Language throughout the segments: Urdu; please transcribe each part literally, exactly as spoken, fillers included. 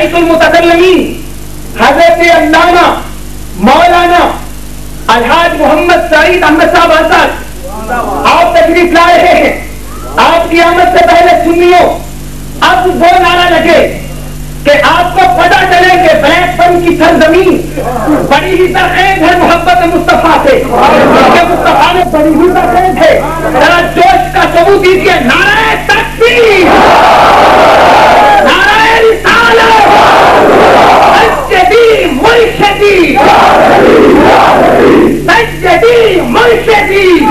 رئیس المتکلمین حضرت علامہ مولانا الحاج محمد سعید احمد صاحب آزاد آپ تشریف لا رہے ہیں. آپ کی آمد سے پہلے سنیوں اب وہ نعرہ لگے کہ آپ کو پتہ چلے کہ بلیک پن کی سرزمین بڑی ہی ترخیز ہے محبت مصطفیٰ سے, کہ مصطفیٰ نے بڑی ہی ترخیز ہے. ذرا جوش کا ثبوت دیجیے. نعرہ تکبیر, نعرہ رسالت, سیدی مرشدی, سیدی مرشدی,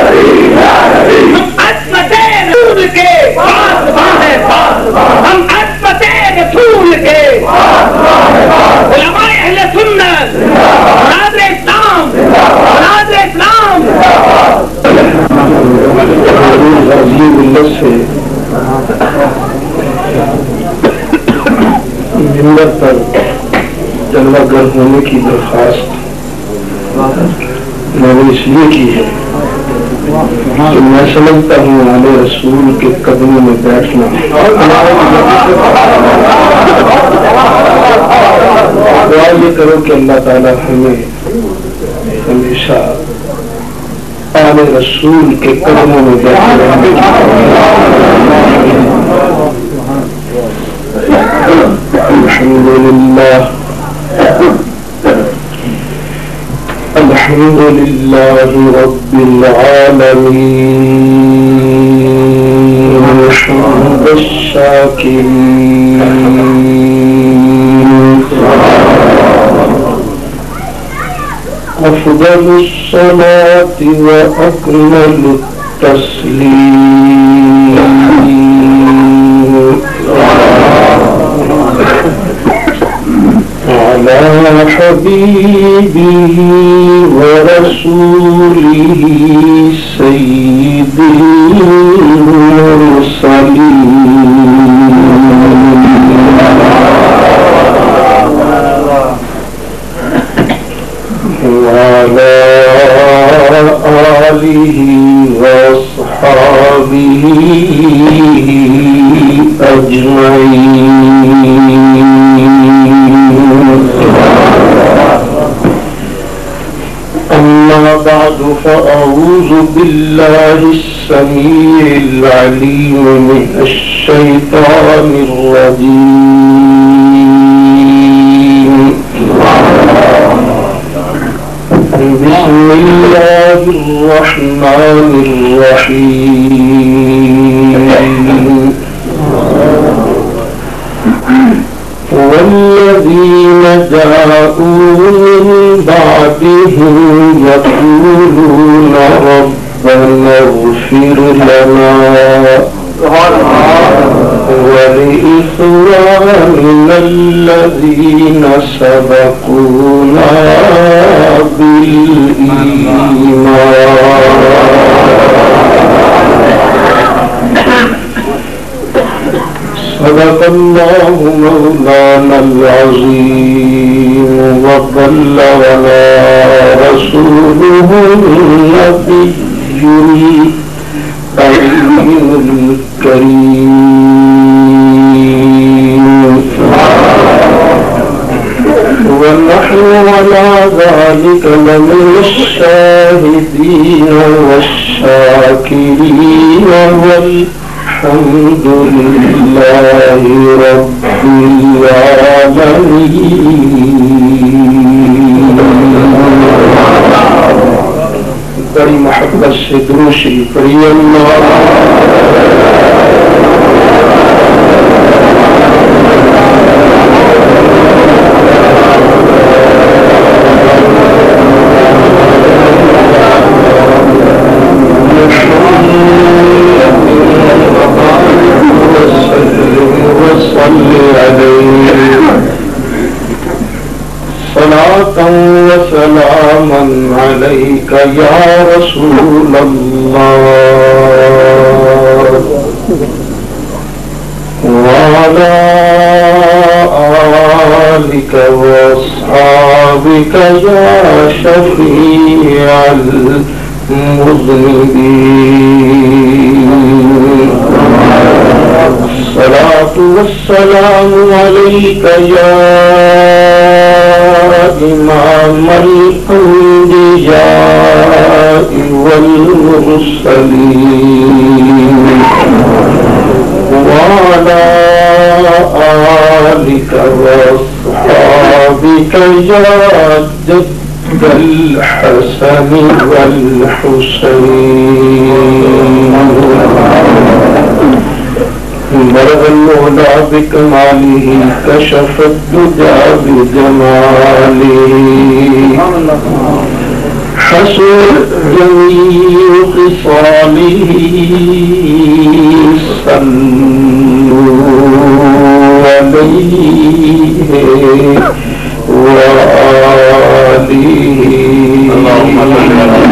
ہم عظمت رسول کے پاسبان ہیں, ہم عظمت رسول کے علماء اہل سنت, ناظر اسلام, ناظر اسلام. سے ممبر پر جلوہ گر ہونے کی درخواست میں نے اس لیے کی ہے کہ میں سمجھتا ہوں آل رسول کے قدموں میں بیٹھنا دعا یہ کرو کہ اللہ تعالی ہمیں ہمیشہ آل رسول کے قدموں میں بیٹھنا. الحمدللہ الحمدللہ رب العالمین حمد الشاکرین افضل الصلاة واکمل التسلیم على حبيبه ورسوله سيد المرسلين وعلى آله وأصحابه أجمعين. أما بعد فأعوذ بالله السميع العليم من الشيطان الرجيم. بسم الله الرحمن الرحيم. والذين جاءوا من بعدهم يقولون ربنا اغفر لنا ولإخواننا الذين سبقونا بالإيمان صدق الله مولانا العظيم وبلغنا رسوله النبي الكريم الكريم ونحن على ذلك لمن الشاهدين والشاكرين والحمد لله رب العالمين. بڑی محبت سے درود شریف پڑھیے. وسلاما عليك يا رسول الله وعلى آلك وأصحابك يا شفيع المذنبين. صلاة والسلام عليك يا إمام الأنبياء والمرسلين وعلى آلك وأصحابك يا جد الحسن والحسين بلغ العلا بكماله كشف الدجى بجماله حسن جميع خصاله صلوا عليه وآله اللهم صل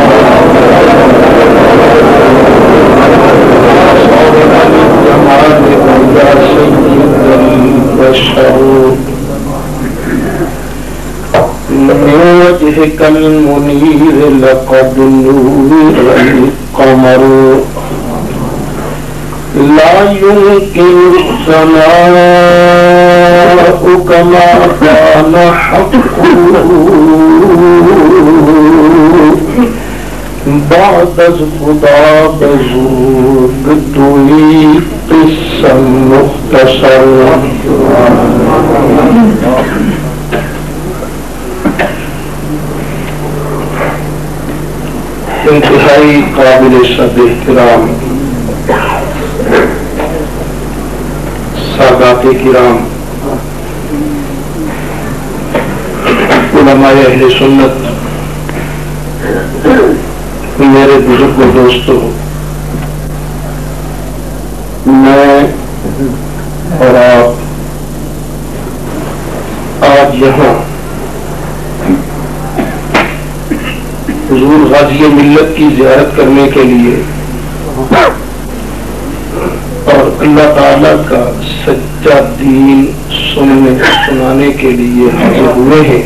من وجهك المنير لقد نور القمر لا يمكن الثناء كما كان حقه بعد خدا بزرگ توی قصہ مختصر انتہائی قابل صد احترام سادات کرام علماء اہل سنت میرے بزرگ دوستوں میں اور آپ آج یہاں حضور غازی ملت کی زیارت کرنے کے لیے اور اللہ تعالیٰ کا سچا دین سننے سنانے کے لیے حاضر ہوئے ہیں.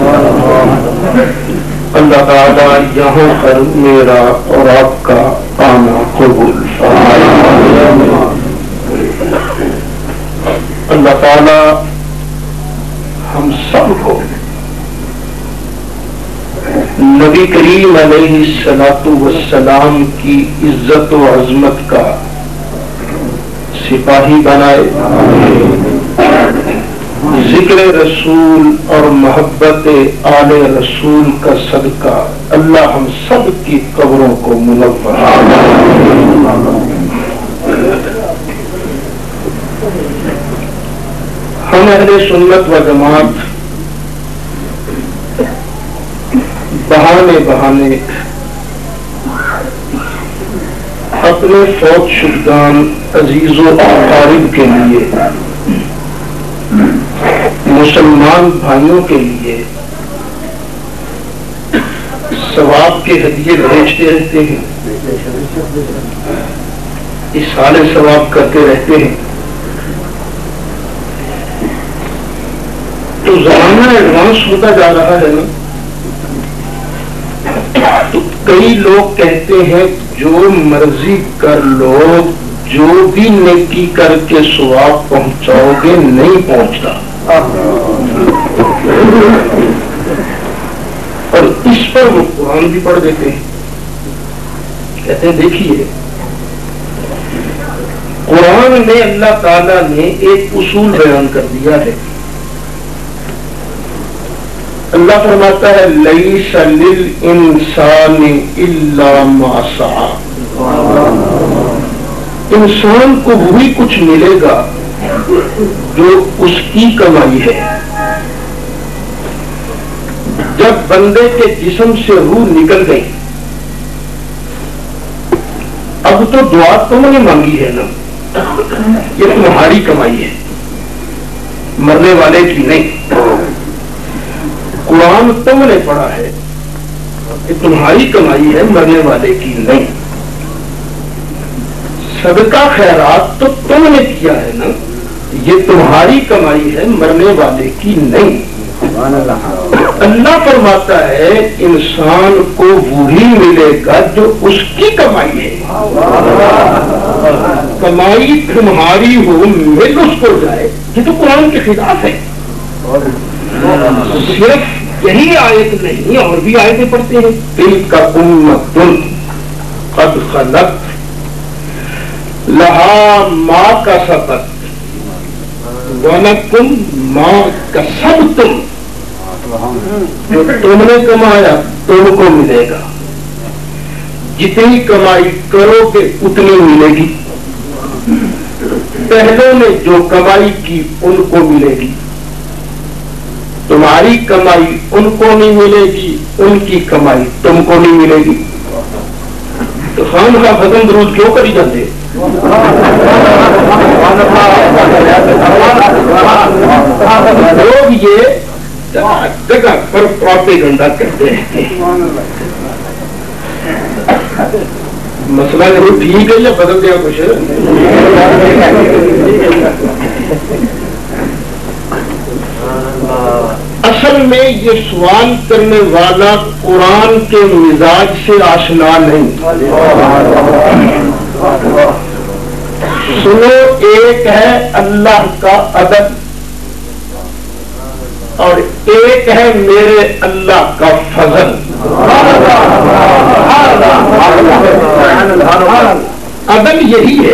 اللہ تعالیٰ یہاں پر میرا اور آپ کا آنا قبول فرمائے. اللہ تعالیٰ ہم سب کو نبی کریم علیہ الصلوۃ والسلام کی عزت و عظمت کا سپاہی بنائے. ذکر رسول اور محبت آل رسول کا صدقہ اللہ ہم سب کی قبروں کو منور فرمائے. ہم اہل سنت و جماعت بہانے بہانے اپنے فوت شدگان عزیز و اقارب کے لیے مسلمان بھائیوں کے لیے ثواب کے ہدیے بھیجتے رہتے ہیں، اِصحال ثواب کرتے رہتے ہیں. تو زمانہ ایڈوانس ہوتا جا رہا ہے نا، تو کئی لوگ کہتے ہیں جو مرضی کر لو، جو بھی نیکی کر کے ثواب پہنچاؤ گے نہیں پہنچتا. اور اس پر وہ قرآن بھی پڑھ دیتے ہیں، کہتے ہیں دیکھیے قرآن میں اللہ تعالیٰ نے ایک اصول بیان کر دیا ہے. اللہ فرماتا ہے لیس للانسان الا ما سعی، انسان کو وہی کچھ ملے گا جو اس کی کمائی ہے. جب بندے کے جسم سے روح نکل گئی، اب تو دعا تم نے مانگی ہے نا، یہ تمہاری کمائی ہے، مرنے والے کی نہیں. قرآن تم نے پڑھا ہے، یہ تمہاری کمائی ہے، مرنے والے کی نہیں. صدقہ خیرات تو تم نے کیا ہے نا، یہ تمہاری کمائی ہے، مرنے والے کی نہیں. اللہ فرماتا ہے انسان کو وہی ملے گا جو اس کی کمائی ہے. کمائی تمہاری ہو مل اس کو جائے، یہ تو قرآن کے خلاف ہے. صرف یہی آیت نہیں اور بھی آیتیں پڑھتے ہیں. تلک امۃ قد خلت لہا ما کسبت وَلَكُمْ مَا كَسَبْتُمْ، جو تم نے کمایا تم کو ملے گا، جتنی کمائی کرو گے اتنی ملے گی. پہلوں نے جو کمائی کی ان کو ملے گی، تمہاری کمائی ان کو نہیں ملے گی، ان کی کمائی تم کو نہیں ملے گی. تو خان کا ختم درود کیوں کری جاتے؟ لوگ یہ جگہ پر پروپیگنڈا کرتے ہیں. مسئلہ نہیں ٹھیک ہے یا بدل گیا کچھ؟ اصل میں یہ سوال کرنے والا قرآن کے مزاج سے آشنا نہیں. سنو، ایک ہے اللہ کا عدل اور ایک ہے میرے اللہ کا فضل. عدل یہی ہے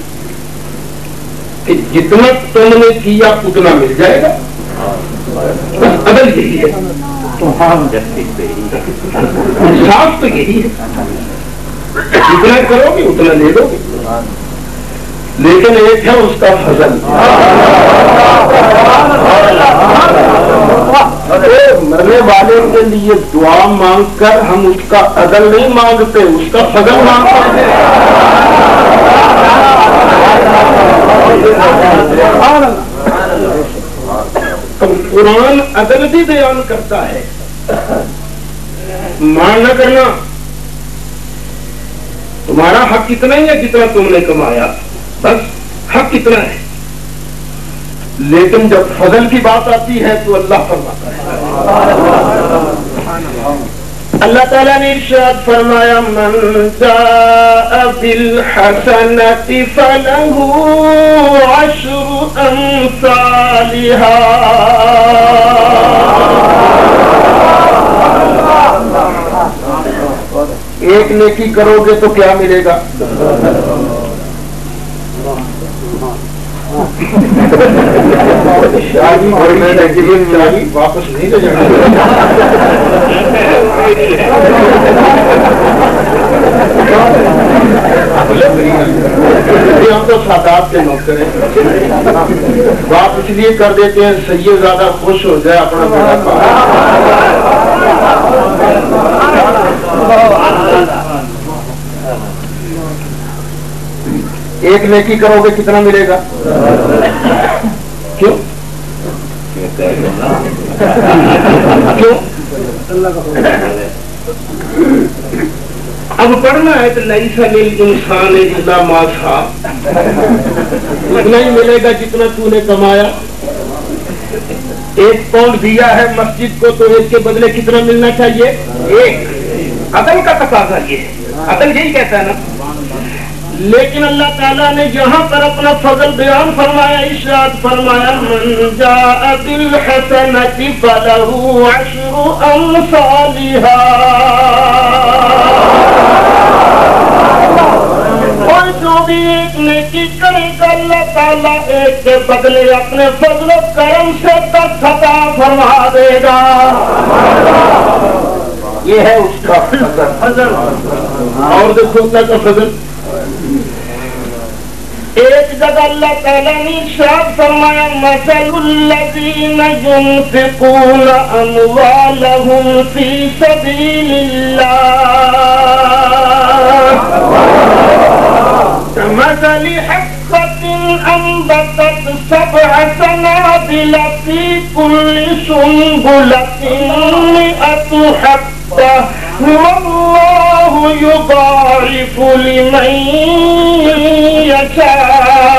کہ جتنا تم نے کیا اتنا مل جائے گا، بس عدل یہی ہے. انصاف تو یہی ہے، جتنا کرو گے اتنا لے لو گے. لیکن ایک ہے اس کا فضل. مرنے والے کے لیے دعا مانگ کر ہم اس کا عدل نہیں مانگتے، اس کا فضل مانگتے ہیں. قرآن عدل بھی بیان کرتا ہے. مان نہ کرنا، تمہارا حق اتنا ہی ہے جتنا تم نے کمایا، بس حق اتنا ہے. لیکن جب فضل کی بات آتی ہے تو اللہ فرماتا ہے. اللہ تعالیٰ نے ارشاد فرمایا من جاء بالحسنۃ فلہ عشر امثالہا. ایک نیکی کرو گے تو کیا ملے گا؟ شادی واپس نہیں لے جانا. ہم تو سادات کے نوکر ہیں، بات اس لیے کر دیتے ہیں سید زیادہ خوش ہو جائے اپنا بیٹا. ایک نیکی کرو گے کتنا ملے گا؟ کیوں کیوں اب پڑھنا ہے تو لیس للانسان الا ما سعى، اتنا ہی ملے گا جتنا تو نے کمایا. ایک پاؤنڈ دیا ہے مسجد کو تو ایک کے بدلے کتنا ملنا چاہیے؟ ایک. عدل کا تقاضا یہ ہے، عدل یہی کہتا ہے نا. لیکن اللہ تعالیٰ نے یہاں پر اپنا فضل بیان فرمایا، ارشاد فرمایا من جاء بالحسنۃ فلہ عشر امثالہا. اور جو بھی ایک نیکی کرے گا اللہ تعالیٰ ایک کے بدلے اپنے فضل و کرم سے دس عطا فرما دے گا. یہ ہے اس کا فضل. اور دیکھو اللہ کا فضل. ایک جگہ اللہ تعالیٰ نے ارشاد فرمایا مثل الذین ينفقون اموالهم فی سبیل اللہ کمثل حبۃ انبتت سبع سنابل فی کل سنبلۃ مئۃ حبۃ واللہ یضاعف لمن یشاء.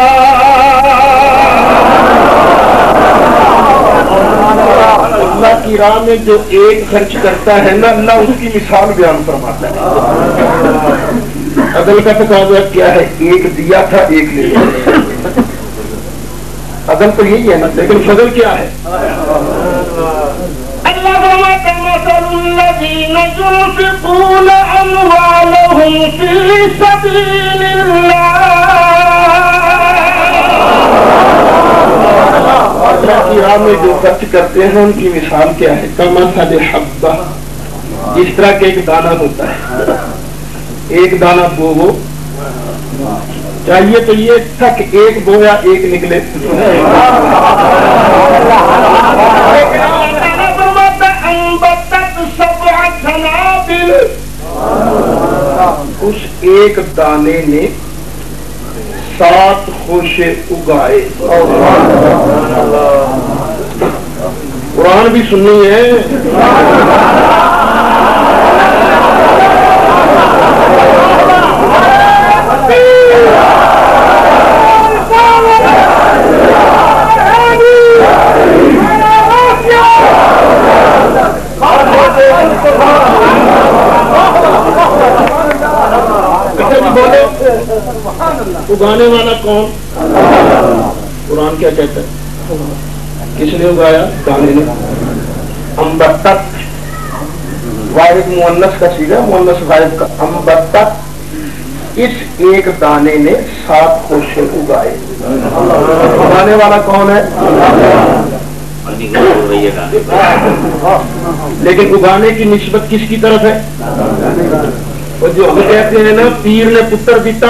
اللہ کی راہ میں جو ایک خرچ کرتا ہے نا، اللہ اس کی مثال بیان فرماتا ہے. عدل کا تقاضا کیا ہے؟ ایک دیا تھا ایک لے لیا. عدل تو یہی ہے نا، لیکن فضل کیا ہے؟ اللہ فرماتا ہے مثل الذین ينفقون اموالهم فی سبیل اللہ، اللہ کی راہ میں جو خرچ کرتے ہیں ان کی مثال کیا ہے؟ کمثل حبہ، اس طرح کے ایک دانہ ہوتا ہے. ایک دانہ بوو چاہیے تو یہ تھا کہ ایک بویا ایک نکلے. اس ایک دانے نے سات خوشے اگائے. قرآن بھی سننی ہے. اگانے والا کون؟ قرآن کیا کہتا ہے؟ کس نے اگایا؟ دانے نے. امبتت واحد مؤنث کا سیدھا مؤنث غائب کا. امبتت، اس ایک دانے نے سات خوشے اگائے. اگانے والا کون ہے؟ لیکن اگانے کی نسبت کس کی طرف ہے؟ اور جو ہم کہتے ہیں نا پیر نے پتر دیتا،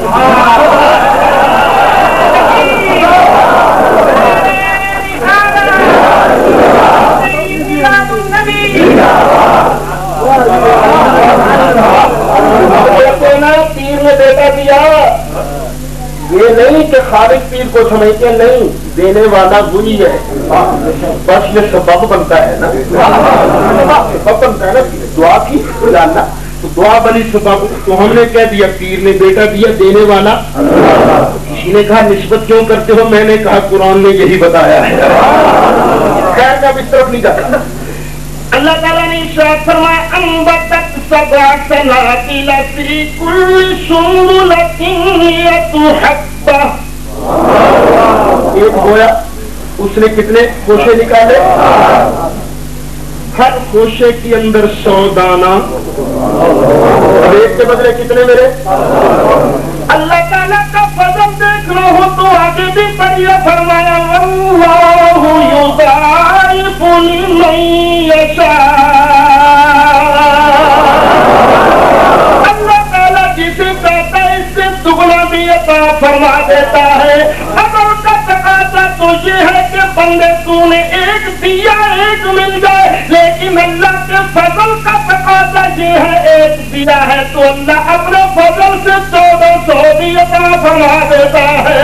پیر نے بیٹا دیا. یہ نہیں کہ خالق پیر کو سمجھتے نہیں، دینے والا وہی ہے، بس یہ سبب بنتا ہے نا. سبب بنتا ہے نا دعا کی جاننا، تو دعا بنی سبب. تو ہم نے کہہ دیا پیر نے بیٹا دیا، دینے والا. کسی نے کہا نسبت کیوں کرتے ہو؟ میں نے کہا قرآن نے یہی بتایا ہے. خیر کا اس طرف نہیں جاتا. اللہ تعالیٰ نے ارشاد فرمایا انبتت سبع سنابل فی کل سنبلۃ مئۃ حبہ. ایک بویا اس نے کتنے خوشے نکالے؟ ہر خوشے کے اندر سو دانہ. ایک کے بدلے کتنے میرے؟ اللہ تعالیٰ کا فضل دیکھ رہے ہو تو آگے بھی پڑھیے. فرمایا واللہ یضاعف لمن یشاء. اللہ تعالیٰ جسے چاہتا ہے اس سے دگنا بھی عطا فرما دیتا ہے. عمل کا تقاضا تو یہ ہے کہ بندے تو نے ایک دیا ایک مل جائے، لیکن اللہ کے فضل کا تقاضا یہ ہے ایک دیا ہے تو اللہ اپنے فضل سے چودہ سو بھی عطا فرما دیتا ہے.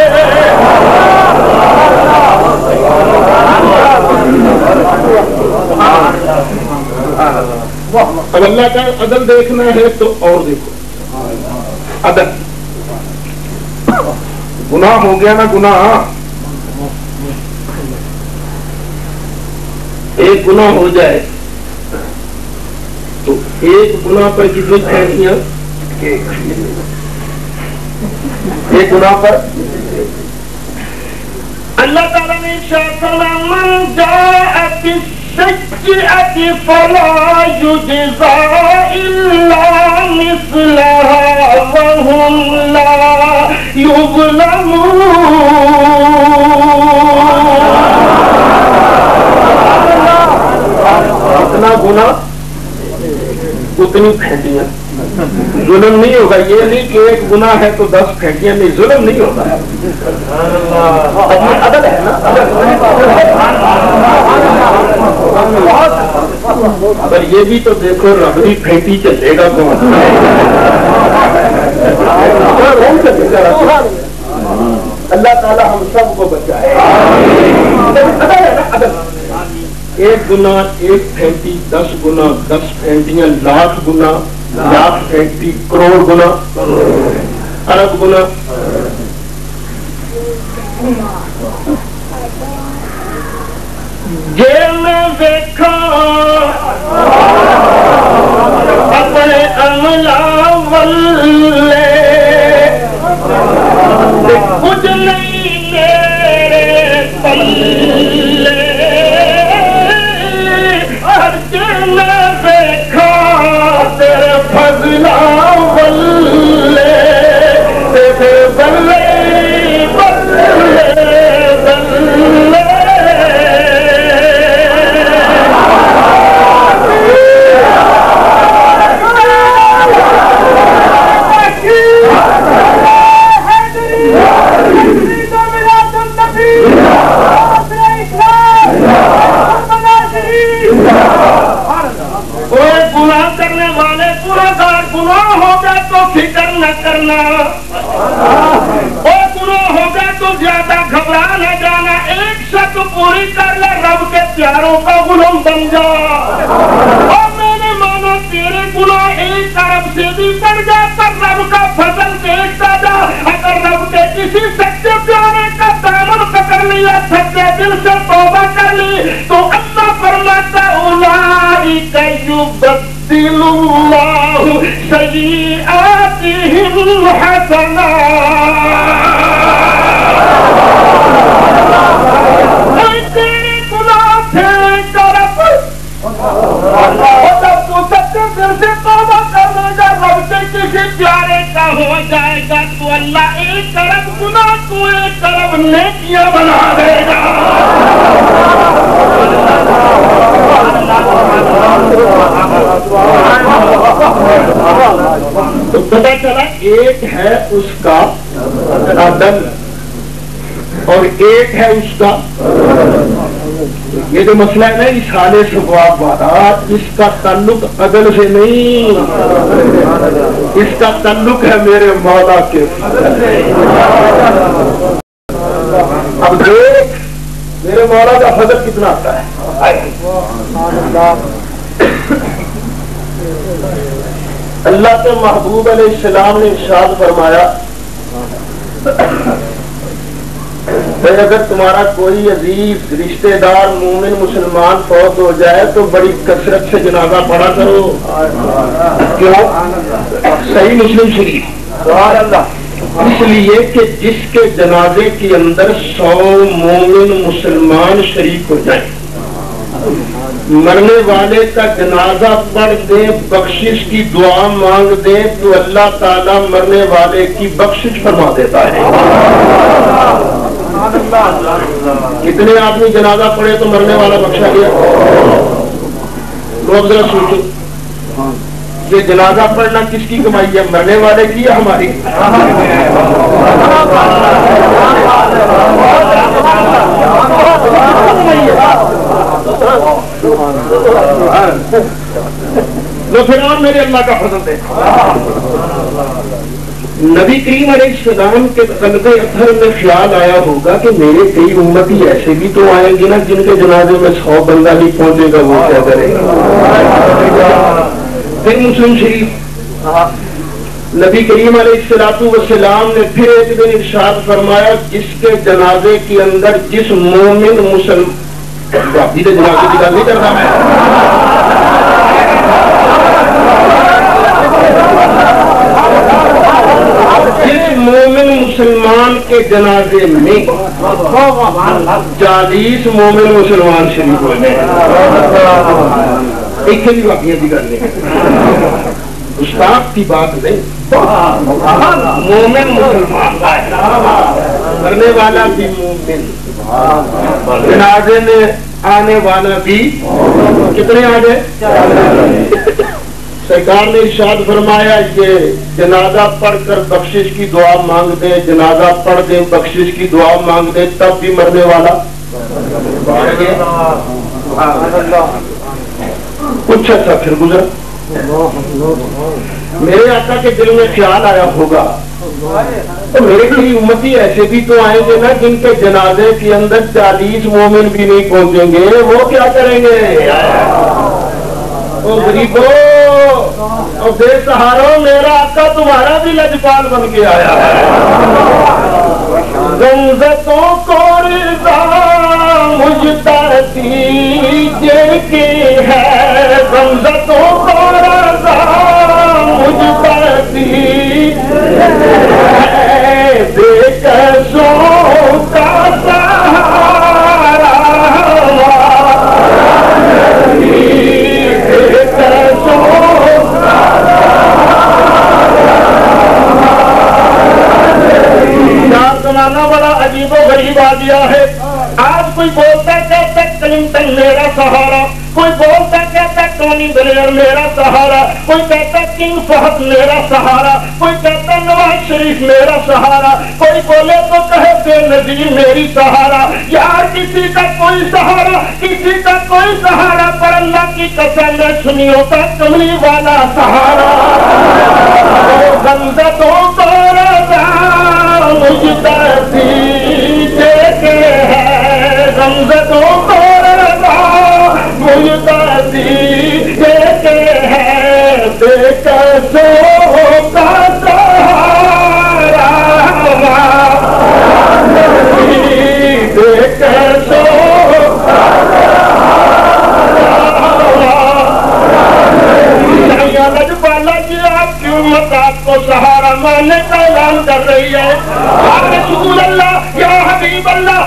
اب اللہ کا عدل دیکھنا ہے تو اور دیکھو. عدل گناہ ہو گیا نا، گناہ ایک گناہ ہو جائے تو ایک گناہ پر کتنی پھینکیاں؟ ایک گناہ پر. اللہ تعالیٰ نے ارشاد فرمایا من جاء بالسیئۃ فلا یجزا الا مثلها وهم لا یظلمون. اتنا گناہ اتنی پھینکیاں. ظلم نہیں ہوگا. یہ نہیں کہ ایک گناہ ہے تو دس پھینکیاں، نہیں، ظلم نہیں ہوتا ہے. عدل ہے نا. پر یہ بھی تو دیکھو ربڑی پھینٹی چلے گا کون؟ اللہ تعالیٰ ہم سب کو بچائے. ایک گنا ایک پھینٹی، دس گنا دس پھینٹیاں، لاکھ گنا لاکھ پھینٹی، کروڑ گنا ارب گنا. جیل میں دیکھا اپنے عملہ والے شرط پوری کر لے، رب کے پیاروں کا غلام بن جا۔ اور میں نے مانا تیرے گناہ ایک ارب سے بھی بڑھ جاتا، رب کا فضل دیکھتا جا۔ اگر رب کے کسی سچے پیارے کا دامن پکڑ لیا، سچے دل سے توبہ کر لی، تو اللہ فرماتا اولئک یبدل اللہ سیئاتہم حسنات۔ تیرے گناہ تھے طرف، جب تو سچے دل سے توبہ کرنے گا، رب کے کسی پیارے کا ہو جائے گا، تو اللہ ایک طرف گناہ کو ایک طرف نیکیاں بنا دے گا۔ تو پتہ چلا ایک ہے اس کا عدل اور ایک ہے اس کا، یہ جو مسئلہ ہے نا اصحال ثواب والا، اس کا تعلق عدل سے نہیں، اس کا تعلق ہے میرے مولا کے۔ اب دیکھ میرے مولا کا فضل کتنا آتا ہے۔ اللہ کے محبوب علیہ السلام نے ارشاد فرمایا بھائی اگر تمہارا کوئی عزیز رشتہ دار مومن مسلمان فوت ہو جائے تو بڑی کثرت سے جنازہ پڑھا کرو۔ کیوں؟ صحیح مسلم شریف، اس لیے کہ جس کے جنازے کے اندر سو مومن مسلمان شریک ہو جائیں، مرنے والے کا جنازہ پڑھ دے، بخشش کی دعا مانگ دے، تو اللہ تعالیٰ مرنے والے کی بخشش فرما دیتا ہے۔ کتنے آدمی جنازہ پڑھے تو مرنے والا بخشا گیا؟ لوگ ذرا سوچو، یہ جنازہ پڑھنا کس کی کمائی ہے، مرنے والے کی یا ہماری؟ لو پھر اور میرے اللہ کا فضل دے۔ نبی کریم علیہ السلام کے قلب اطہر میں خیال آیا ہوگا کہ میرے کئی امتی ایسے بھی تو آئیں گے نا جن کے جنازے میں سو بندہ نہیں پہنچے گا، وہ کیا کرے گا؟ پھر مسلم شریف نبی کریم علیہ الصلوۃ والسلام نے پھر ایک دن ارشاد فرمایا جس کے جنازے کے اندر جس مومن مسلم جنازے کی بات نہیں کرتا میں، جس مومن مسلمان کے جنازے میں چالیس مومن مسلمان شریک ہوئے، ایک بھی واقعی کی گل نہیں، استاد کی بات نہیں، مومن مسلمان کرنے والا بھی مومن، جنازے میں آنے والا بھی کتنے آ گئے؟ سرکار نے ارشاد فرمایا یہ جنازہ پڑھ کر بخشش کی دعا مانگ دے، جنازہ پڑھ دے بخشش کی دعا مانگ دے، تب بھی مرنے والا کچھ اچھا پھر گزر۔ میرے آقا کے دل میں خیال آیا ہوگا تو میرے کئی امتی ایسے بھی تو آئیں گے نا جن کے جنازے کے اندر چالیس مومن بھی نہیں پہنچیں گے، وہ کیا کریں گے؟ او غریبو اور بے سہاروں، میرا آقا تمہارا بھی لجپال بن کے آیا ہے۔ غمزتوں کو رضا مجھتا دیجیے کی ہے، غمزتوں کو رضا مجھتا دیجیے بے کسوں کا سہارا زمانہ بڑا عجیب و غریب آ گیا ہے۔ آج کوئی بولتا کہتا کلنٹن میرا سہارا، کوئی بولتا کہتا ٹونی بلیئر میرا سہارا، کوئی کہتا کنگ فہد میرا سہارا، کوئی کہتا نواز شریف میرا سہارا، کوئی بولے تو کہے بے نظیر میری سہارا۔ یار کسی کا کوئی سہارا، کسی کا کوئی سہارا، پر اللہ کی قسم میں سنی ہوتا کملی والا سہارا۔ غمزتوں کو رضا مجھتا دیجیے کہ ہے،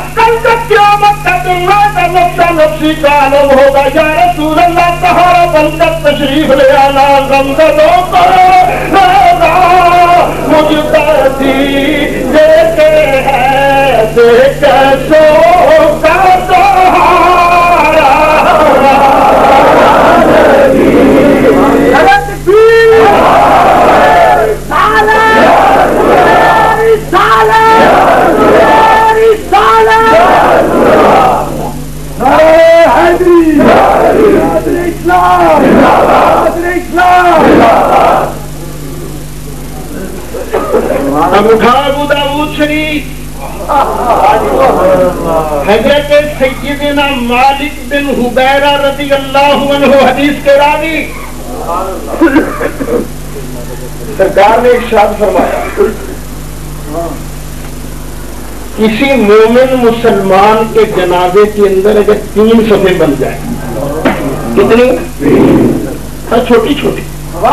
کل جب قیامت کا دن آئے نفسا نفسی کا عالم ہوگا، یا رسول اللہ سہارا بن کر تشریف لے آنا، غمزدوں کو مجھ پر دیتے ہیں دیکھ سو کا سہارا۔ اب اٹھا ابو داؤد شریف حضرت سیدنا مالک بن حبیرہ رضی اللہ عنہ حدیث کے راوی، سرکار نے ارشاد فرمایا کسی مومن مسلمان کے جنازے کے اندر اگر تین صفیں بن جائیں، کتنی؟ چھوٹی چھوٹی،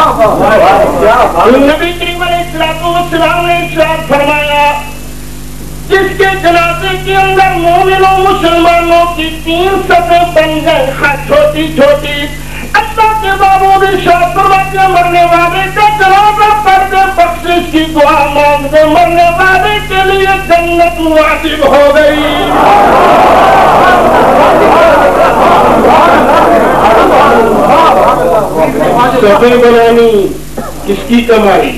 نبی کریم علیہ السلام نے ارشاد فرمایا جس کے جنازے کے اندر مومنوں مسلمانوں کی تین صفیں بن گئے، چھوٹی چھوٹی، اللہ کے معبود ارشاد فرماتے ہیں مرنے والے کا جنازہ پڑھ دے، بخشش کی دعا مانگ دے، مرنے والے کے لیے جنت واجب ہو گئی۔ صفیں بنانی کس کی کمائی،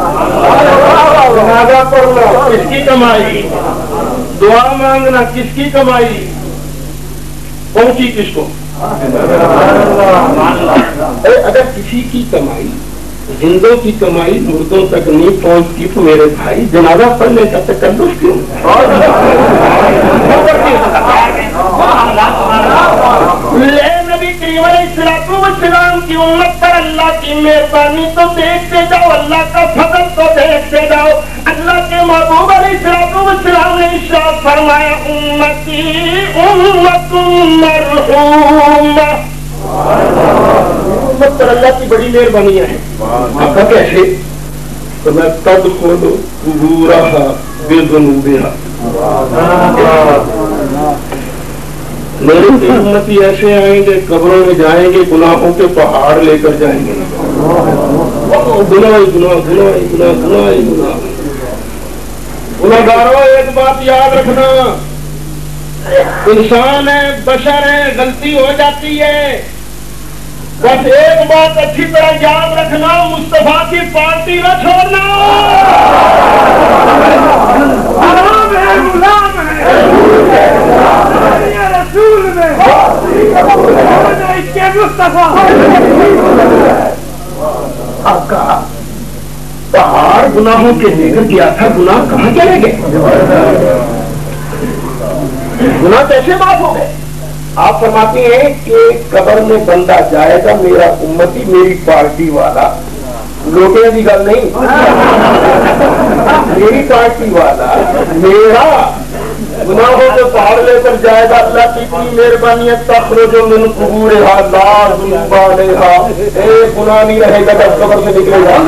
جنازہ پڑھنا کس کی کمائی، دعا مانگنا کس کی کمائی، پہنچی کس کو؟ اگر کسی کی کمائی زندوں کی کمائی مردوں تک نہیں پہنچتی تو میرے بھائی جنازہ پڑھنے کا تکلف کیوں؟ نبی کریم علیہ السلام کی امت پر اللہ کی مہربانی تو دیکھتے جاؤ، اللہ کا فضل تو دیکھتے جاؤ۔ اللہ کے محبوب علیہ السلام نے ارشاد فرمایا امتی امت مرحومہ، امت پر اللہ کی بڑی مہربانی ہے۔ آپ کا کیسے؟ تو میں تب کھولو قبورہا بذنوبہا، میرے امتی ایسے آئیں گے قبروں میں جائیں گے گناہوں کے پہاڑ لے کر جائیں گے، گناہ گناہ گناہ گناہ گناہ گناہ گناہگاروں ایک بات یاد رکھنا، انسان ہے، بشر ہے، غلطی ہو جاتی ہے، بس ایک بات اچھی طرح یاد رکھنا، مصطفیٰ کی پارٹی نہ چھوڑنا، غلام ہے غلام ہے رسول میں اس کے مصطفیٰ۔ آقا پہاڑ گناہوں کے لے کر گیا تھا، گناہ کہاں چلے گئے؟ گناہ کیسے معاف ہو گئے؟ آپ فرماتے ہیں کہ قبر میں بندہ جائے گا میرا امتی، میری پارٹی والا، لوٹے کی گل نہیں، میری پارٹی والا میرا گناہوں کو پہاڑ لے کر جائے گا۔ اللہ کی اتنی مہربانی ہے، تخرج من قبورہا لا ذنوب علیہا، ایک گناہ نہیں رہے گا جب قبر سے نکلے گا۔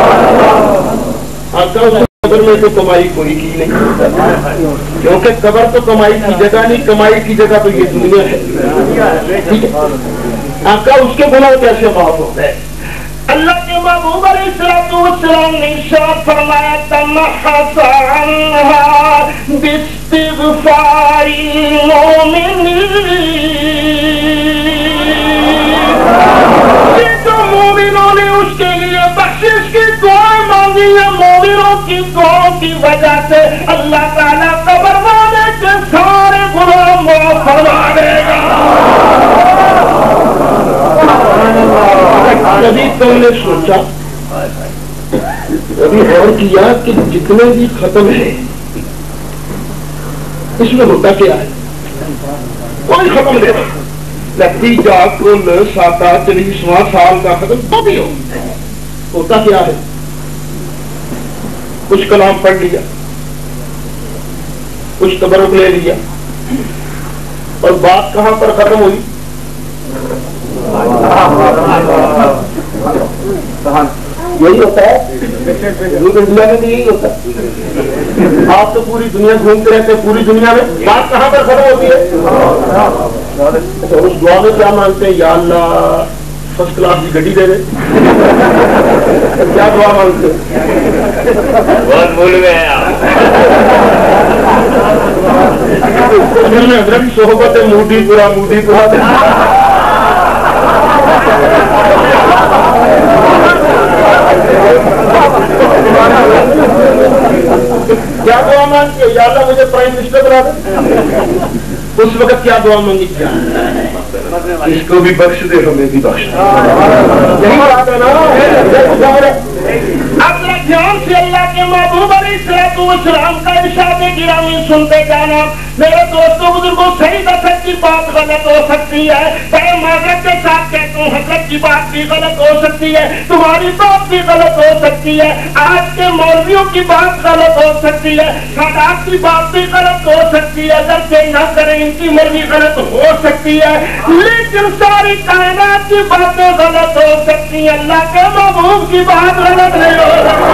قبر میں تو کمائی کوئی کی نہیں، کیونکہ قبر تو کمائی کی جگہ نہیں، کمائی کی جگہ تو یہ دنیا ہے، ٹھیک ہے؟ آقا اس کے گناہ کیسے معاف ہو گئے؟ اللہ کے محبوب علیہ السلام نے ارشاد فرمایا تمحص عنہا باستغفار المؤمنین، جو مومنوں نے اس کے لیے بخشش کی دعائیں مانگی ہیں، مومنوں کی دعاؤں کی وجہ سے اللہ تعالیٰ قبر والے کے سارے گناہ معاف فرما دے گا۔ کبھی تم نے سوچا، کبھی غور کیا کہ جتنے بھی ختم ہیں اس میں ہوتا کیا ہے؟ کوئی ختم نہیں، نتیجہ کل سات چالیسواں سال کا ختم تو بھی ہو، ہوتا کیا ہے؟ کچھ کلام پڑھ لیا، کچھ تبرک لے لیا، اور بات کہاں پر ختم ہوئی؟ یہی ہوتا ہے دنیا میں بھی یہی ہوتا ہے. آپ تو پوری دنیا گھومتے رہتے ہیں, پوری دنیا میں بات کہاں پر ختم ہوتی ہے؟ تو اس دعا میں کیا مانگتے ہیں؟ یا اللہ فرسٹ کلاس کی گڈی دے دے. کیا دعا مانگتے ہیں؟ بہت بھول گئے آپ. حضرت صحبت موڈی پورا موڈی پورا کیا دعا مانگتی ہے؟ یا اللہ مجھے پرائم منسٹر بنا دے. اس وقت کیا دعا مانگی؟ کیا اس کو بھی بخش دے, ہمیں بھی بخش دے. یہی بات ہے نا. اب دھیان سے اللہ کے محبوب علیہ الصلوۃ والسلام کا ارشاد گرامی سنتے جانا. میرے دوستوں بزرگوں, صحیح حضرت کی بات غلط ہو سکتی ہے, بڑے معذرت کے ساتھ کہتا ہوں حضرت کی بات بھی غلط ہو سکتی ہے, تمہاری بات بھی غلط ہو سکتی ہے, آج کے مولویوں کی بات غلط ہو سکتی ہے, سادات کی بات بھی غلط ہو سکتی ہے, اگر سے نہ کریں ان کی مرضی غلط ہو سکتی ہے, لیکن ساری کائنات کی باتیں غلط ہو سکتی ہیں, اللہ کے محبوب کی بات غلط نہیں ہو سکتی.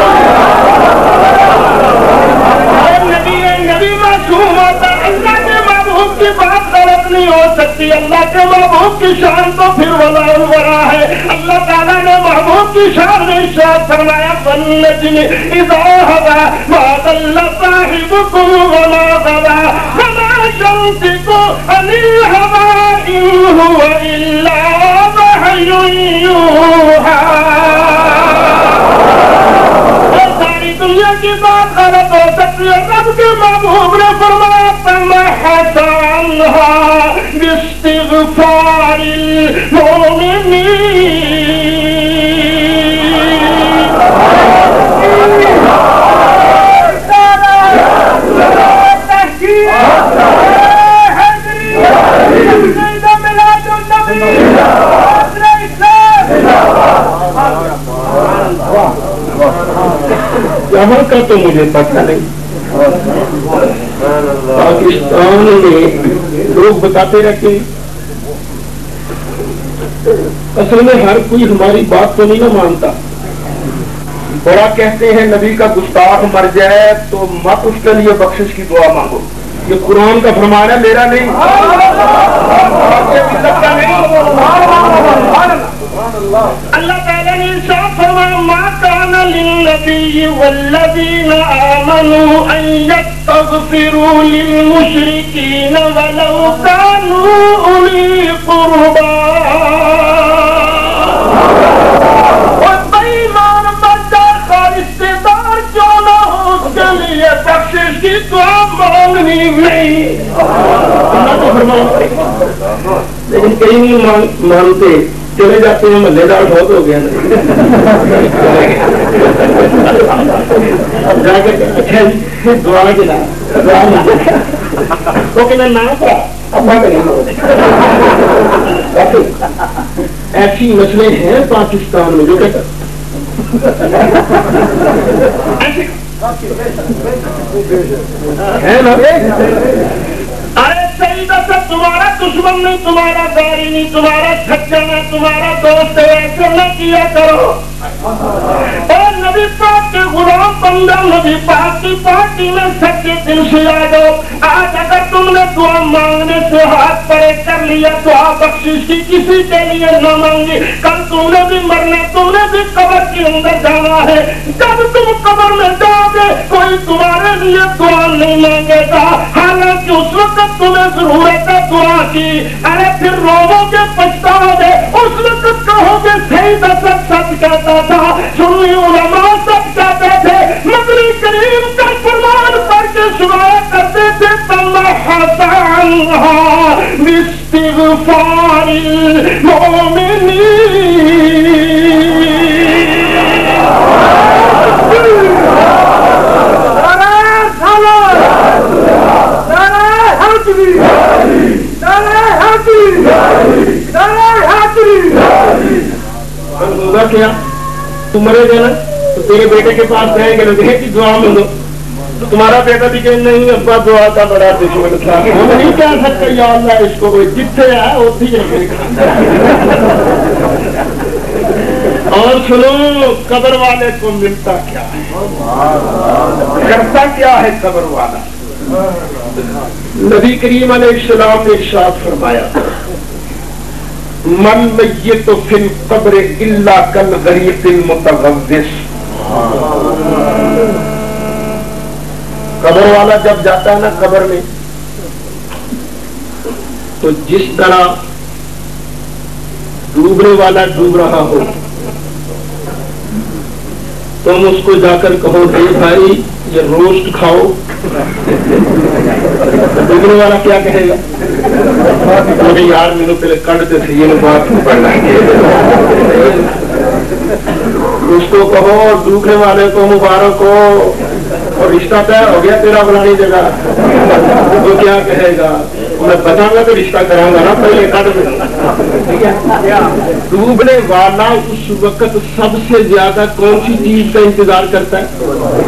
نبی نبی معصوم ہوتا ہے, اللہ کے محبوب کی بات غلط نہیں ہو سکتی. اللہ کے محبوب کی شان تو پھر ولا الورا ہے. اللہ تعالیٰ نے محبوب کی شان میں ارشاد فرمایا والنجم اذا ہوا ما ضل صاحبكم وما غوا وما ينطق عن الهوى ان هو الا وحی یوحی. دنیا کی بات غلط ہو سکتی ہے, رب کے محبوب نے فرمایا تمحص عنها باستغفار المؤمنین. یہاں کا تو مجھے پتہ نہیں. پاکستان میں لوگ بتاتے رہتے ہیں, اصل میں ہر کوئی ہماری بات کو نہیں نہ مانتا. بڑا کہتے ہیں نبی کا گستاخ مر جائے تو مت اس کے لیے بخشش کی دعا مانگو. یہ قرآن کا فرمان ہے, میرا نہیں. اللہ تعالیٰ نے ارشاد فرمایا ما کان للنبی والذین آمنوا ان یستغفروا للمشرکین ولو کانوا اولی قربا. اور بے ایمان بچہ کا رشتے دار کیوں نہ ہو, اس کے لیے بخشش کی دعا مانگنی نہیں. لیکن کئی نہیں مانتے, چلے جاتے ہیں, محلے دار بہت ہو گیا جا کے دعا کے نام وہ کہ نام پڑا ابا کا نہیں. ایسی مسئلے ہیں پاکستان میں جو کہ ہے نا. ارے صحیح دست تمہارا دشمن نہیں, تمہارا داری نہیں, تمہارا سجن ہے, تمہارا دوست ہے, ایسے نہ کیا کرو. اور نبی پاک کے غلام بندہ نبی پاک کی پارٹی میں سچے دل سے آ جاؤ. آج اگر تم نے دعا مانگنے سے ہاتھ پڑے کر لیا, دعا بخشش کی کسی کے لیے نہ مانگی, کل تم نے بھی مرنا, تم نے بھی قبر کے اندر جانا ہے. جب تم قبر میں جاؤ گے کوئی تمہارے لیے دعا نہیں مانگے گا, حالانکہ اس وقت تمہیں ضرورت ہے دعا کی. ارے پھر روو گے, پچھتاؤ گے, اس وقت کہو گے صحیح دست سچ کہتا تھا, سنی علماء سچ کہتے تھے, نبی کریم کا فرمان پڑھ کے سنایا کرتے تھے تمحص عنها باستغفار المؤمنین. ہوگا کیا, تم مرے گا نا تو تیرے بیٹے کے پاس جائیں گے, دیکھیں کہ دعا مانگو. تو تمہارا بیٹا بھی کہ نہیں ابا دعا کا بڑا دشمن تھا, ہم نہیں کہہ سکتے یا اللہ اس کو کوئی جتنے ہے اتنی اور سنو قبر والے کو ملتا کیا ہے، کرتا کیا ہے قبر والا؟ نبی کریم علیہ السلام نے ارشاد فرمایا من میت فی القبر الا کالغریق المتغوث، قبر والا جب جاتا ہے نا قبر میں تو جس طرح ڈوبنے والا ڈوب رہا ہو تم اس کو جا کر کہو اے بھائی یہ روسٹ کھاؤ، ڈوبنے والا کیا کہے گا؟ یار میرے پہلے کڑتے تھے یہ بات پڑھنا ہے، اس کو کہو ڈوبنے والے کو مبارک ہو اور رشتہ طے ہو گیا تیرا فلانی جگہ، تو کیا کہے گا؟ میں بتاؤں گا تو رشتہ کراؤں گا نا، پہلے کٹ دوں۔ ڈوبنے والا اس وقت سب سے زیادہ کون سی چیز کا انتظار کرتا ہے؟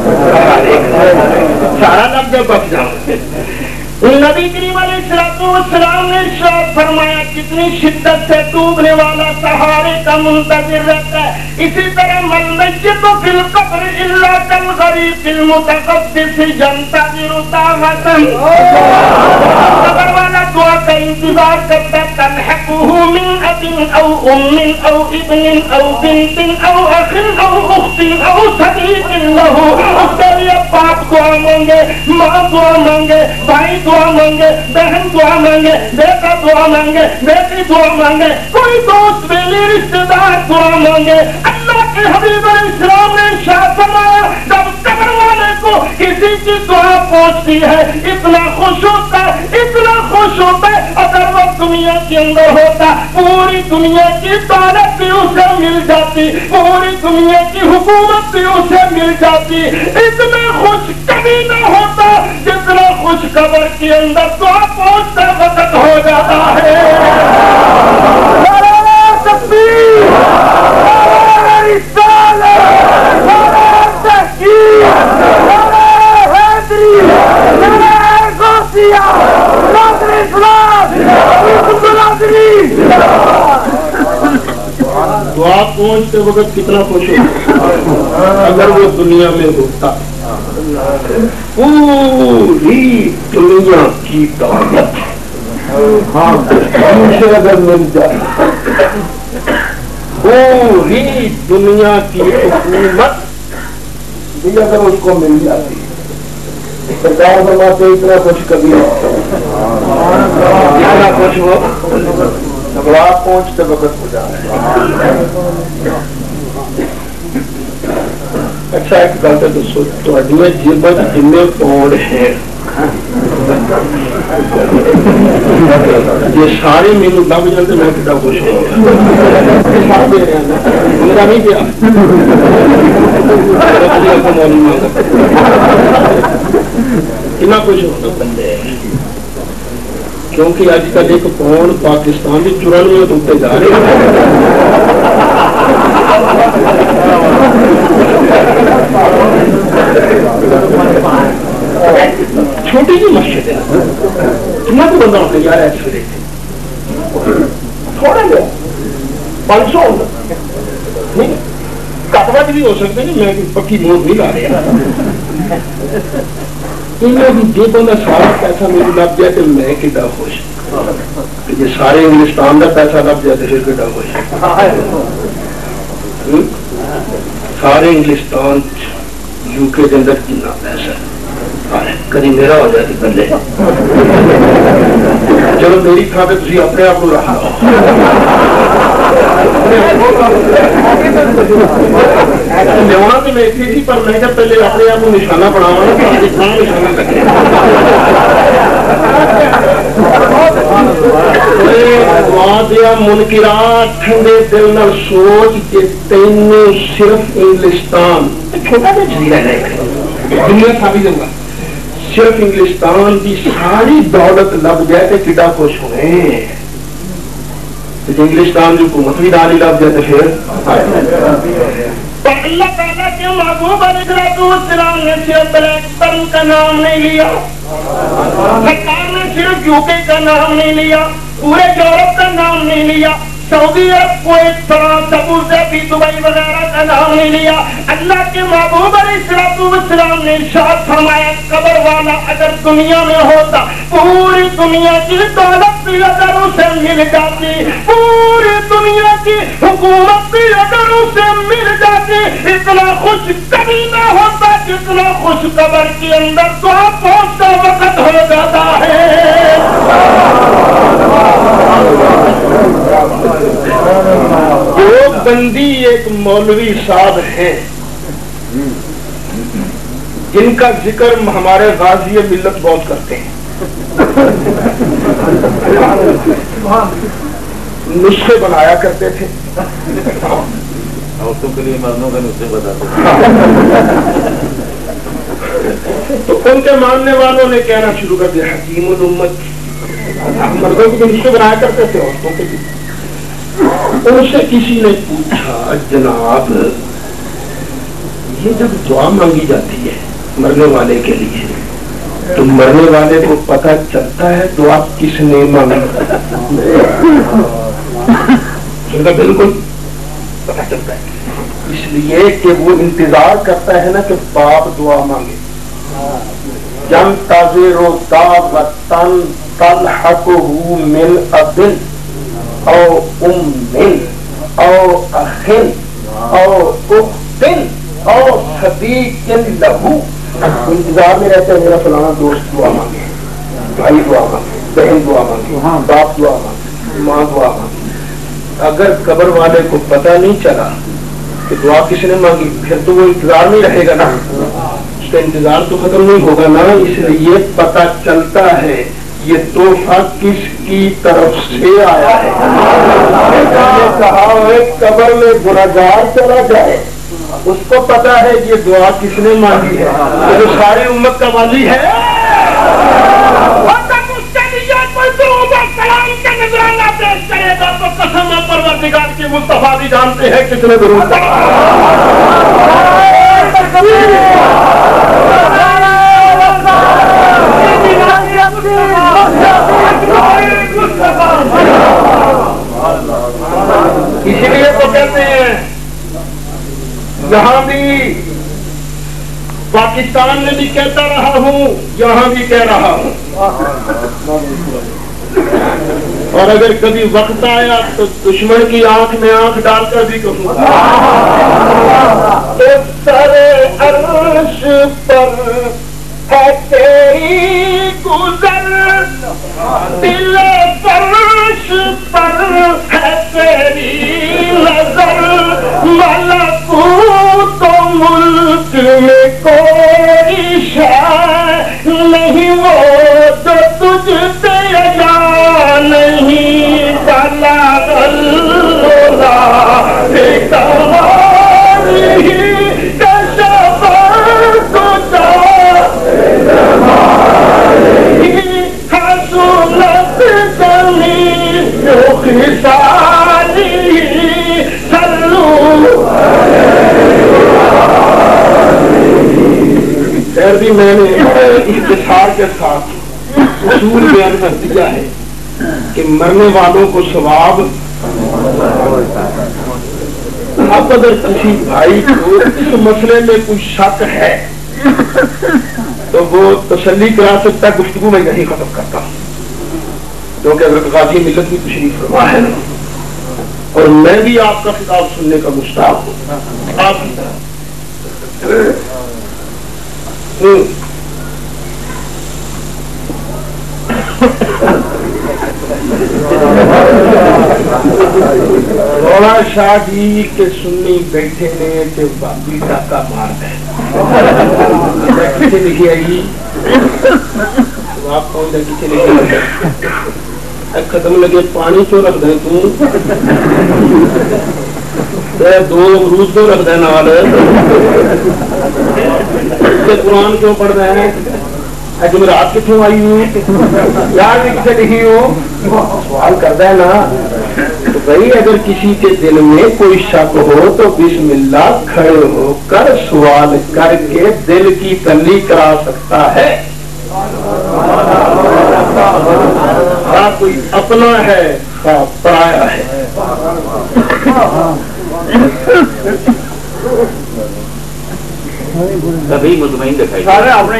سارا لفظ جب بچ جاؤ۔ نبی کریم علیہ السلام نے ارشاد فرمایا کتنی شدت سے ڈوبنے والا سہارے کا منتظر رہتا ہے، اسی طرح میت فی القبر الا کالغریق المتغوث ينتظر طاعة، قبر والا دعا کا انتظار کرتا ہے، تلحقه من اب او ام او ابن او بنت او اخ او اخت او صدیق له، اس کے لیے باپ دعا مانگے، ماں دعا مانگے، بھائی دعا مانگے، بہن دعا مانگے، بیٹا دعا مانگے، بیٹی دعا مانگے، کوئی دوست بیلی رشتے دار دعا مانگے۔ اللہ کے حبیب علیہ السلام نے ارشاد فرمایا جب قبر والے کو کسی کی دعا پہنچتی ہے اتنا خوش ہوتا ہے، اتنا خوش ہوتا ہے، اگر وہ دنیا کے اندر ہوتا پوری دنیا کی دولت بھی اسے مل جاتی، پوری دنیا کی حکومت بھی اسے مل جاتی، اتنا خوش کبھی نہ ہوتا جتنا خوش قبر کے اندر دعا پہنچتا وقت ہو جاتا ہے۔ تکبیر، دعا پہنچتے وقت کتنا خوش ہوتا اگر وہ دنیا میں ہوتا، پوری دنیا کی دولت اگر مل جائے، پوری دنیا کی حکومت بھی اگر اس کو مل جاتی، سرکار فرماتے اتنا خوش کبھی اتنا خوش ہو دعا پہنچتے وقت ہو جائے۔ اچھا ایک گل تو دسو تھوڑی جیب جن پاؤنڈ ہیں یہ سارے میرے لب جاتے میں کتنا خوش ہوں، میرا نہیں پیا کتنا خوش ہوتا بندے، کیونکہ اج کل ایک پاؤنڈ پاکستان کی چورانوے اتنے جا رہے چھوٹی جی مسجد ہے، کتنا کو بندہ ہوتا یار ایس ویلے تھوڑا جہا پانچ سو ہوتا کٹ وج بھی ہو سکتے ہیں، میں پکی موت نہیں لا رہا، جی بندہ سارا پیسہ میرے لگ جائے تو میں کتنا خوش، جی سارے انگلستان کا پیسہ لگ جائے تو پھر کتنا خوش، سارے انگلستان یو کے کے اندر کتنا پیسہ کدی میرا ہو جائے تو بندے چلو میری تھا کہ تھی اپنے آپ کو رکھ لو، لیا تو میں اتنی تھی پر میں جب پہلے اپنے آپ کو نشانہ بناوا نا کہ جتنا نشانہ لگے دیا منکرات ٹھنڈے دل نال سوچ کے تینوں صرف انگلستان چھوٹا جہا جزیرہ ہے دنیا ثابت دوں گا، صرف انگلستان کی ساری دولت لگ جائے تو کڈا خوش ہوئے، انگلستان کی حکومت بھی نال ہی لگ جائے تو پھر اللہ تعالیٰ کے محبوب علیہ السلام نے صرف بلیکبرن کا نام نہیں لیا، سرکار نے صرف یو کے کا نام نہیں لیا، پورے یورپ کا نام نہیں لیا، Saudi Arab Kuwait France Abu Dhabi Dubai وغیرہ کا نام نہیں لیا. اللہ کے محبوب علیہ الصلوۃ والسلام نے ارشاد فرمایا قبر والا اگر دنیا میں ہوتا پوری دنیا کی دولت بھی اگر اسے مل جاتی, پوری دنیا کی حکومت بھی اگر اسے مل جاتی, اتنا خوش کبھی نہ ہوتا جتنا خوش قبر کے اندر دعا پہنچتا وقت ہو جاتا ہے. ایک بندی ایک مولوی صاحب ہیں جن کا ذکر ہمارے غازی ملت بہت کرتے ہیں. نسخے بنایا کرتے تھے, عورتوں کے لیے مردوں کا نسخے بتاتے. تو ان کے ماننے والوں نے کہنا شروع کر دیا حکیم الامت. مردوں کے نسخے بنایا کرتے تھے, عورتوں کے لیے. ان سے کسی نے پوچھا جناب یہ جب دعا مانگی جاتی ہے مرنے والے کے لیے تو مرنے والے کو پتہ چلتا ہے دعا کس نے مانگی؟ بالکل پتہ چلتا ہے, اس لیے کہ وہ انتظار کرتا ہے نا کہ باپ دعا مانگے. جم تازر و دعوتن تلحقہ من ابن او ام او اخن او اختن او صدیق لہو. انتظار میں رہتے ہیں میرا فلانا دوست دعا مانگے, بھائی دعا مانگے, بہن دعا مانگے, باپ دعا مانگے, ماں دعا مانگے. اگر قبر والے کو پتہ نہیں چلا کہ دعا کس نے مانگی پھر تو وہ انتظار نہیں رہے گا نا, اس کا انتظار تو ختم نہیں ہوگا نا. اس لیے پتہ چلتا ہے یہ تحفہ کس کی طرف سے آیا ہے. کہا ایک قبر میں گنہگار چلا جائے اس کو پتا ہے یہ دعا کس نے مانگی ہے, جو ساری امت کا والی ہے. سلام کا نذرانہ پیش کرے گا تو قسم پروردگار کی مصطفیٰ بھی جانتے ہیں کتنے درود. اسی لیے تو کہتے ہیں یہاں بھی پاکستان میں بھی کہتا رہا ہوں, یہاں بھی کہہ رہا ہوں, اور اگر کبھی وقت آیا تو دشمن کی آنکھ میں آنکھ ڈال کر بھی کہوں گا سرے عرش پر ہے تیری گزر, دل فرش پر ہے تیری نظر, ملکوت و ملک میں کوئی شے نہیں وہ جو تجھ سے اجا نہیں. بلا اللہ پھر بھی میں نے اختصار کے ساتھ اصول بیان کر دیا ہے کہ مرنے والوں کو ثواب. اب اگر کسی بھائی کو اس مسئلے میں کوئی شک ہے تو وہ تسلی کرا سکتا ہے. گفتگو میں یہی ختم کرتا ہوں کیونکہ اگر غازی ملت کی تشریف فرما ہے اور میں بھی آپ کا خطاب سننے کا مشتاق ہوں آپ کی طرح. رولا شاہ جی کے سنی بیٹھے نے کہ بابی ڈاکہ مار گئے کسے لکھی آئی آپ کون کسے لکھی آئی ختم لگے پانی کیوں رکھ دیں تم دو امروز کیوں رکھ دیں نال قرآن کیوں پڑھ رہے ہیں جمعرات کتوں آئی ہوں یار بھی کسے لکھی ہو سوال کرتا ہے نا. تو بھائی اگر کسی کے دل میں کوئی شک ہو تو بسم اللہ کھڑے ہو کر سوال کر کے دل کی تلی کرا سکتا ہے. کوئی اپنا ہے پرایا ہے کبھی مطمئن دکھائی سارے اپنے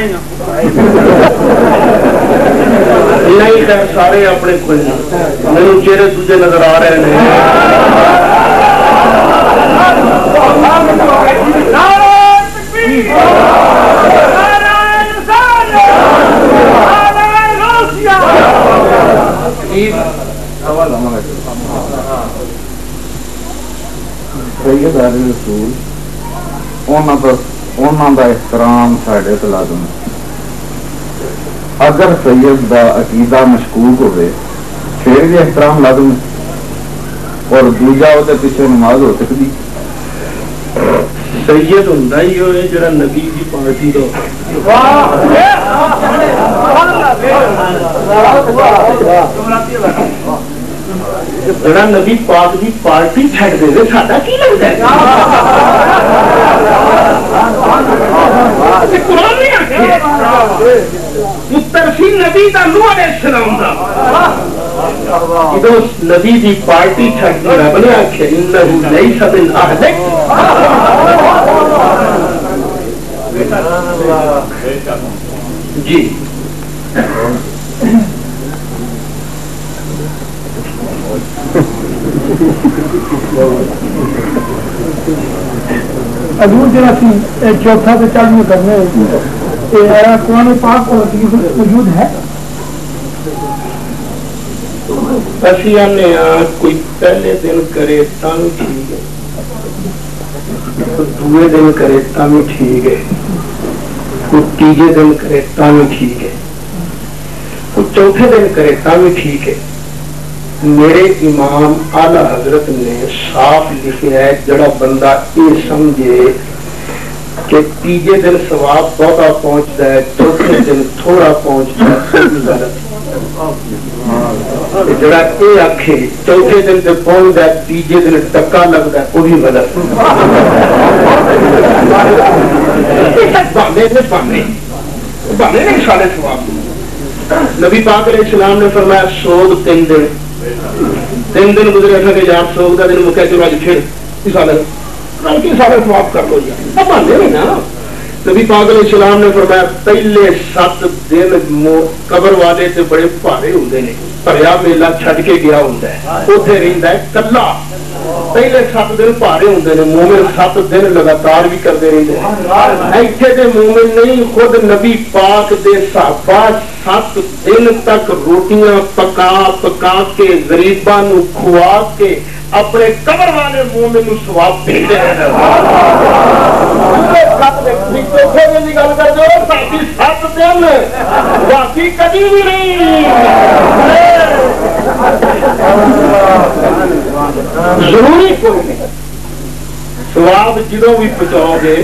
نہیں خیر سارے اپنے کوئی میرے چہرے تجھے نظر آ رہے ہیں سید علی رسول انہوں دا احترام ساڈے تے لازم ہے. اگر سید دا عقیدہ مشکوک ہوئے پھر بھی احترام لازم ہے اور دوجا وہ پیچھے نماز ہو سکتی. سید ہوں ہی ہوئے جڑا نبی کی پارٹی دو جڑا نبی پاک کی پارٹی چھڈ دے ساڈا کی لگتا ہے قرآن نہیں آخیا پتر سی نبی دا نوح علیہ السلام دا جدو نبی دی پارٹی چھڈ کے رب نے آخیا انہ لیس من اہلک جی حضور جڑا سی چوتھا تے چالیواں کرنے قرآن پاک کو وجود ہے. اسی آنے کوئی پہلے دن کرے تاں ٹھیک ہے دوسرے دن کرے تاں ٹھیک ہے کوئی تیجے دن کرے تاں ٹھیک ہے کوئی چوتھے دن کرے تاں ٹھیک ہے. میرے امام اعلی حضرت نے صاف لکھا ہے جڑا بندہ یہ سمجھے کہ تیجے دن ثواب بہتا پہنچتا ہے چوتھے دن تھوڑا پہنچتا ہے جڑا یہ آخے چوتھے دن سے پہنچتا ہے تیجے دن ٹکا لگتا ہے وہ بھی غلط بانے نہیں سارے ثواب. نبی پاک علیہ السلام نے فرمایا سوگ تین دن تین دن گزرے تھا کہ یار سوگ کا دن مکہ چلو آج پھر کی سارے سواب کر لو یار اب باندھے نہیں نا. نبی پاک علیہ السلام نے فرمایا پہلے سات دن قبر والے سے بڑے بھارے ہوتے ہیں بھریا میلہ چھڈ کے گیا ہوتا ہے اتنے رہتا ہے کلا. پہلے سات دن بھارے ہوتے ہیں مومن سات دن لگاتار بھی کرتے رہتے ہیں. ایتھے دے مومن نہیں خود نبی پاک دے صحابہ سات دن تک روٹیاں پکا پکا کے غریباں نو کھوا کے اپنے قبر والے مومن نو ثواب دیتے ہیں. گل کر دو سات دن باقی کبھی بھی نہیں ضروری کوئی نہیں. ثواب جدوں بھی پہنچاؤ گے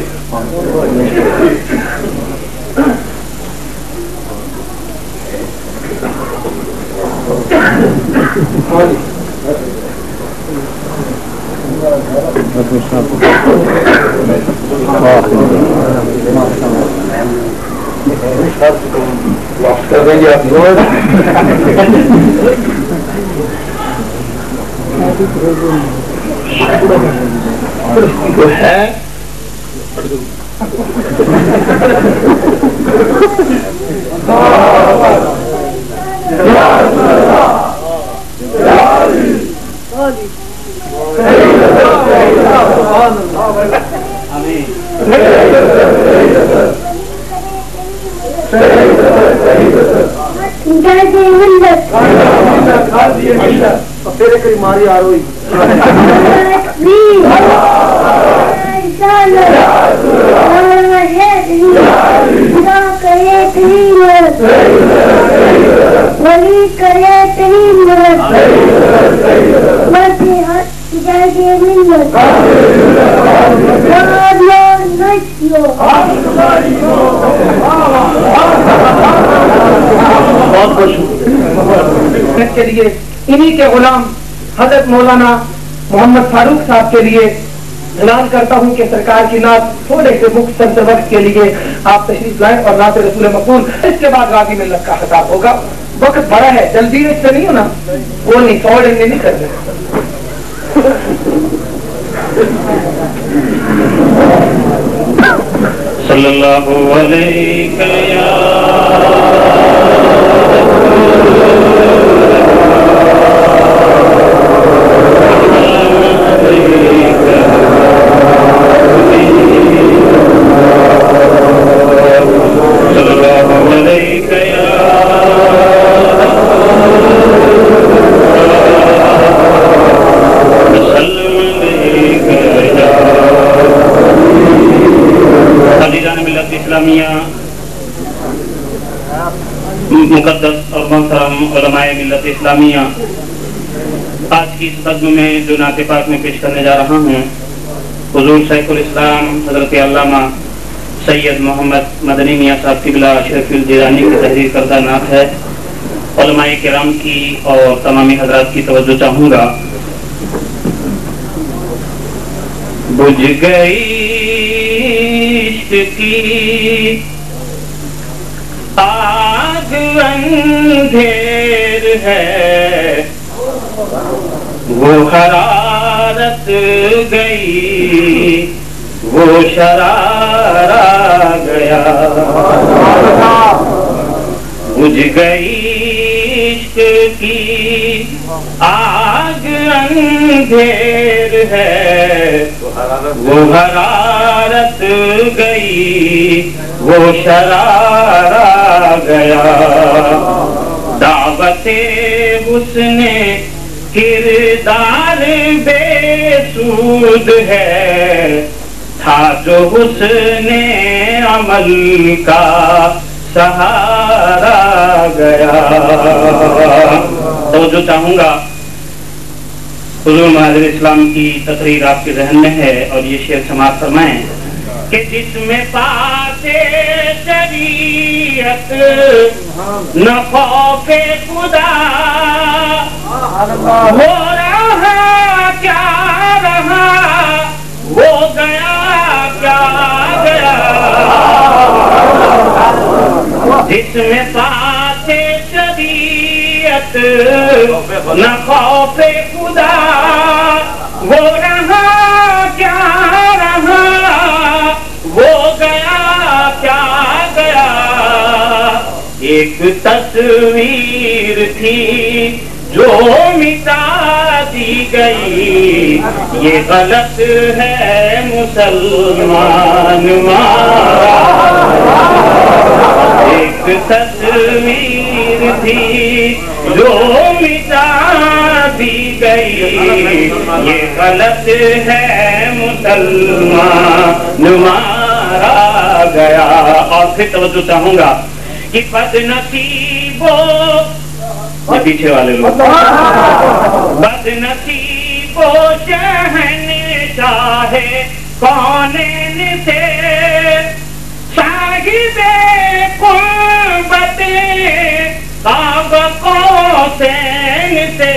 واپس کر دیں گے آپ ہے ماری آ رہی بہت خوش کے لیے انہی کے غلام حضرت مولانا محمد فاروق صاحب کے لیے اعلان کرتا ہوں کہ سرکار کی نعت تھوڑے سے مختصر سے وقت کے لیے آپ تشریف لائیں اور نعت رسول مقبول. اس کے بعد راضی ملت کا خطاب ہوگا. وقت بڑا ہے جلدی سے نہیں ہونا وہ نہیں سو ڈنڈے نہیں کرتے. صلی اللہ علیہ یا مقدس اور محترم علماء ملت اسلامیہ، آج کی اس نظم میں جو نعت پاک میں پیش کرنے جا رہا ہوں، حضور شیخ الاسلام حضرت علامہ سید محمد مدنی میاں صاحب قبلہ اشرف الجیلانی کی تحریر کردہ نعت ہے۔ علماء کرام کی اور تمامی حضرات کی توجہ چاہوں گا۔ بجھ گئی عشق کی آگ اندھیر ہے، وہ حرارت گئی، وہ شرار آ گیا۔ بجھ گئی عشق کی آگ اندھیر ہے، وہ حرارت گئی، وہ شرار آ گیا۔ دعوت حسن کردار بے سود ہے، تھا جو حسن عمل کا سہارا گیا۔ توجہ چاہوں گا، حضور مہاجر اسلام کی تقریر آپ کے ذہن میں ہے اور یہ شعر سماعت فرمائیں کہ جس میں پاتے شریعت نہ خوف خدا، ہو رہا کیا رہا، وہ گیا کیا گیا۔ جس میں پاتے شریعت نہ خوف خدا، وہ رہا کیا رہا، وہ گیا کیا گیا۔ ایک تصویر تھی جو مٹا دی گئی، یہ غلط ہے مسلمان مارا۔ ایک تصویر تھی جو مٹا دی گئی، یہ غلط ہے مسلمان مارا گیا۔ اور پھر توجہ چاہوں گا کہ بد نصیبو، یہ پیچھے والے لوگ، بد نصیبو شہنشاہ کونین سے، صاحب قربت قاب قوسین سے،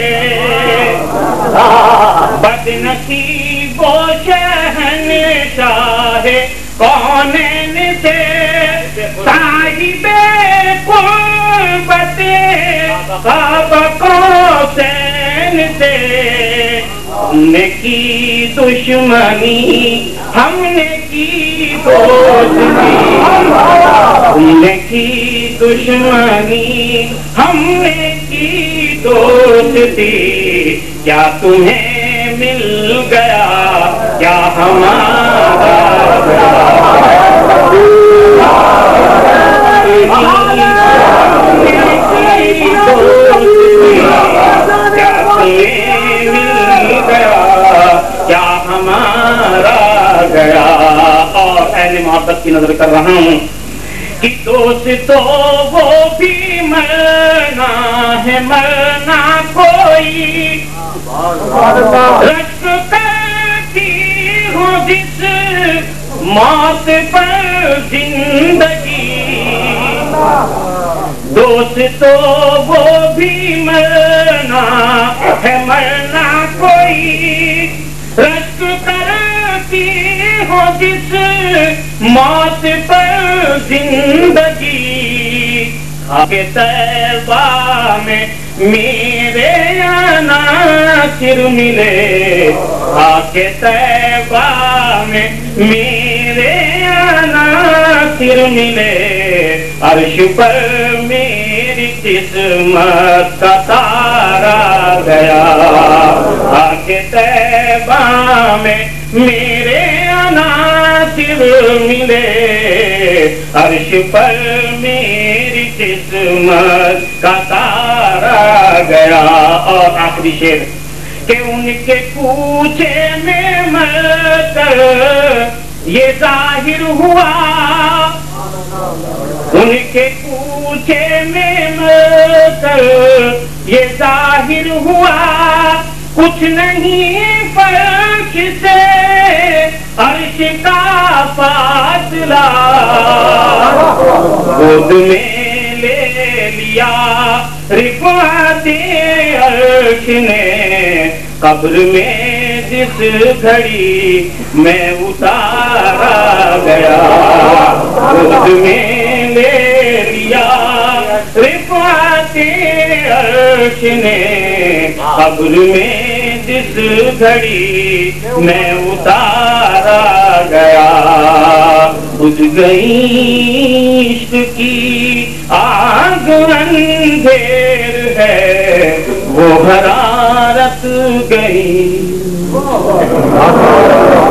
بد نصیب و شہنشاہ کونین سے، صاحب قربت قاب قوسین سے۔ ہم نے کی دشمنی، ہم نے کی دوستی، ہم نے کی دشمنی، ہم نے کی دوستی، کیا تمہیں مل گیا، کیا ہمارا گیا۔ کیا ہمارا گیا۔ اور اہل محبت کی نظر کر رہا ہوں کہ دوست تو وہ بھی مرنا ہے، مرنا کوئی رشک کرتی ہوں جس موت پر زندگی، دوست تو وہ بھی مرنا ہے، مرنا کوئی رشک کرتی ہو جس موت پر زندگی۔ خاک طیبہ میں میرے آنا ناصر ملے آکے طیبہ میں میرے عناصر ملے عرش پر میری قسمت کا تارا گیا آکے طیبہ میں میرے عناصر ملے عرش پر میری قسمت کا تارا گیا. اور آخری شعر کہ ان کے کوچے میں مر کر یہ ظاہر ہوا ان کے کوچے میں مر کر یہ ظاہر ہوا کچھ نہیں فرش سے عرش کا فاصلہ گود میں لے لیا رفعت عرش نے قبر میں جس گھڑی میں اتارا گیا گود میں لے لیا رفعت عرش نے قبر میں جس گھڑی میں اتارا گیا بجھ گئی عشق کی آگ اندھیر ہے وہ حرارت گئی